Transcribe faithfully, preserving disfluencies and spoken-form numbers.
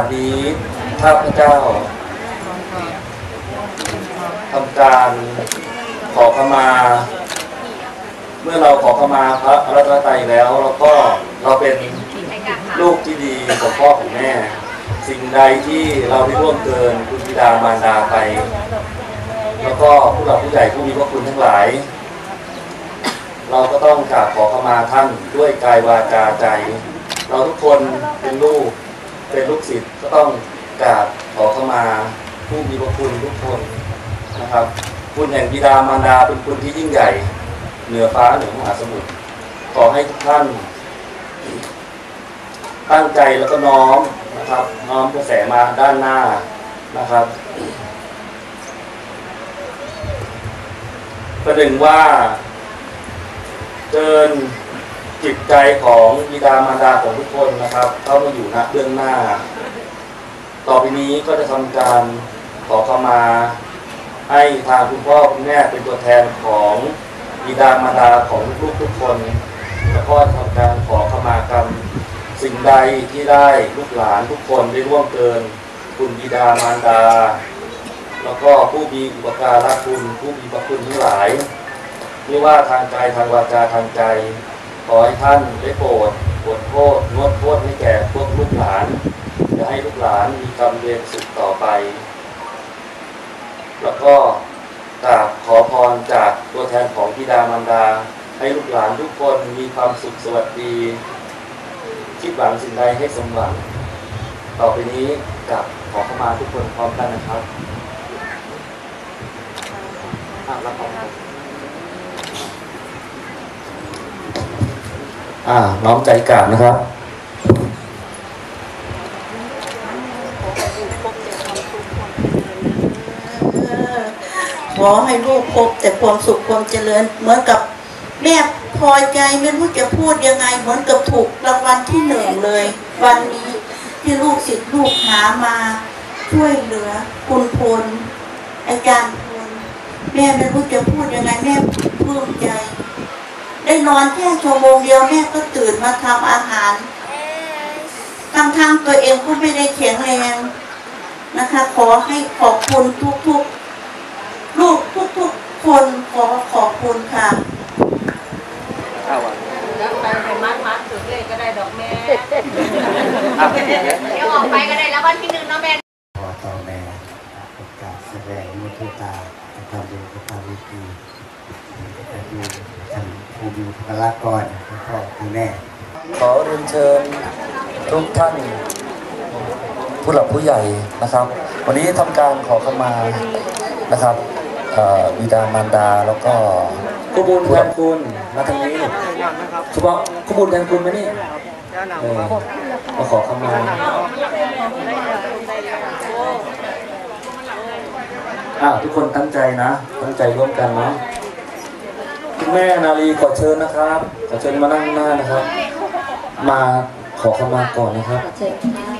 สนี้ข้าพเจ้าทำการขอขมา เมื่อเราขอขมาพระรัตนตรัยแล้วเราก็เราเป็นลูกที่ดีของพ่อของแม่สิ่งใดที่เราได้ร่วงเกินคุณบิดามารดาไปแล้วก็ผู้หลักผู้ใหญ่ผู้มีพระคุณทั้งหลายเราก็ต้องกราบขอขมาท่านด้วยกายวาจาใจเราทุกคนเป็นลูกเป็นลูกศิษย์ก็ต้องกราบขอขมาผู้มีพระคุณทุกคนนะครับคุณแห่งบิดามารดาเป็นคุณที่ยิ่งใหญ่เหนือฟ้าเหนือมหาสมุทรขอให้ทุกท่านตั้งใจแล้วก็น้อมนะครับน้อมกระแสมาด้านหน้านะครับประเด็นว่าเชิญจิตใจของบิดามารดาของทุกคนนะครับเข้ามาอยู่ณเบื้องหน้าต่อไปนี้ก็จะทำการขอเข้ามาให้ทางคุณพ่อคุณแม่เป็นตัวแทนของบิดามารดาของลูกทุกคนแล้วก็ทำการขอเข้ามากรรมสิ่งใดที่ได้ลูกหลานทุกคนได้ร่วงเกินคุณบิดามารดาแล้วก็ผู้มีอุปการะคุณผู้มีพระคุณทั้งหลายไม่ว่าทางกายทางวาจาทางใจขอให้ท่านได้โปรดอดโทษงดโทษให้แก่พวกลูกหลานจะให้ลูกหลานมีกรรมเวรสืบต่อไปแล้วก็กราบขอพรจากตัวแทนของบิดามารดาให้ลูกหลานทุกคนมีความสุขสวัสดีคิดหวังสิ่งใดให้สมหวังต่อไปนี้กับขอเข้ามาทุกคนพร้อมกันนะครับรับผมอ่าน้อมใจกราบนะครับขอให้ลูกพบแต่ความสุขความเจริญเหมือนกับแม่พอใจไม่รู้จะพูดยังไงเหมือนกับถูกรางวัลที่หนึ่งเลยวันนี้ที่ลูกศิษย์ลูกหามาช่วยเหลือคุณพลอาจารย์พลแม่ไม่รู้จะพูดยังไงแม่ปลื้มใจได้นอนแค่ชั่วโมงเดียวแม่ก็ตื่นมาทำอาหารทั้งๆตัวเองก็ไม่ได้แข็งแรงนะคะขอให้ขอบคุณทุกๆลูกทุกๆคนขอขอบคุณค่ะแล้วไปไปมัดมัดสุดเลยก็ได้ดอกแม่เดี๋ยวออกไปก็ได้แล้ววันที่หนึ่งน้องแม่ขอต่อแม่ประกาศแสดงมุทิตาทำดูพระวิธีแต่ดูท่านผู้มีพระกรคุณพ่อคุณแม่ขอเรียนเชิญทุกท่านผู้หลักผู้ใหญ่นะครับวันนี้ทำการขอเข้ามานะครับบิดามารดาแล้วก็ขบุญแทนคุณมาทางนี้เฉพาะขบุญแทนคุณไหมนี่เออมาขอเข้ามาอ่าทุกคนตั้งใจนะตั้งใจร่วมกันเนาะคุณแม่นาลีขอเชิญนะครับขอเชิญมานั่งหน้านะครับมาขอเข้ามาก่อนนะครับ